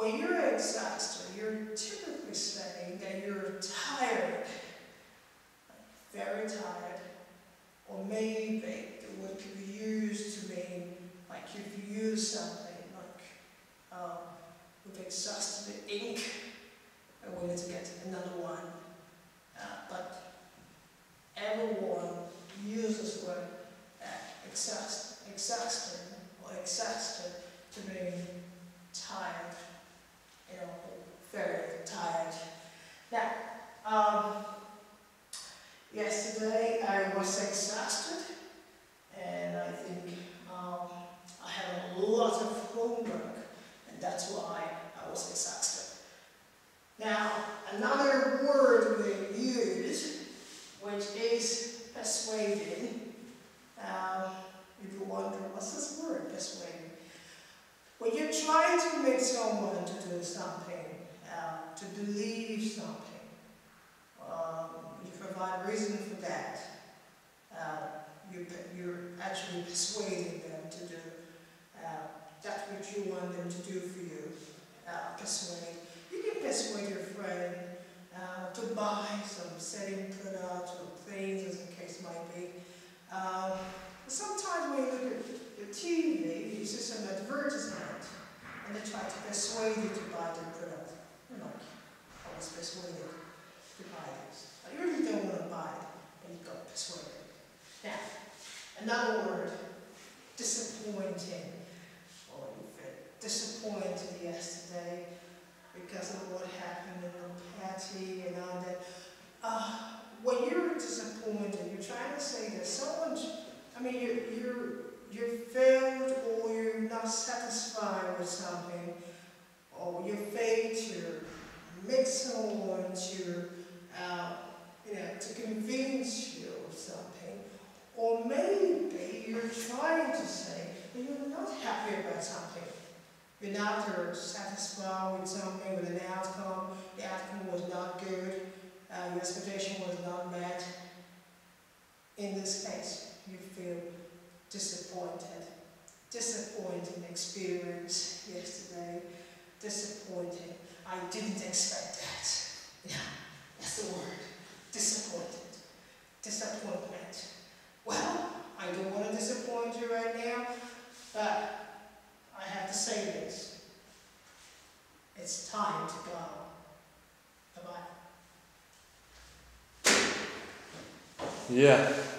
when you're exhausted, you're typically saying that you're tired, like very tired, or maybe the word could be used to mean, like if you use something like we've exhausted the ink, and we need to get another one. But everyone uses the word exhausted or exhausted to mean tired, very tired. Now, yesterday I was exhausted, and I think I had a lot of homework, and that's why I was exhausted. Now, another word we use, which is persuading. If you wonder, what's this word, persuading? When you're trying to make someone to do something, to believe something, you provide reason for that. You're actually persuading them to do that which you want them to do for you. Persuade. You can persuade your friend to buy some setting products or things, as the case might be. Sometimes when you look at the TV, you see some advertisement, and they try to persuade you to buy their product. You're not always persuaded to buy this. You really don't want to buy it, but you got persuaded. Now, another word, disappointing. Oh, you felt disappointed yesterday because of what happened in the party and all that. When you're disappointed, you're trying to say that someone, you failed, or you're not satisfied with something, or you failed to make someone to convince you of something, or maybe you're trying to say that you're not happy about something. You're not satisfied with something, with an outcome. The outcome was not good. Your expectation was not met. In this case, you feel disappointed. Disappointing experience yesterday. Disappointing. I didn't expect that. Yeah, that's the word. Disappointed. Disappointment. Well, I don't want to disappoint you right now, but I have to say this. It's time to go. Bye-bye. Yeah.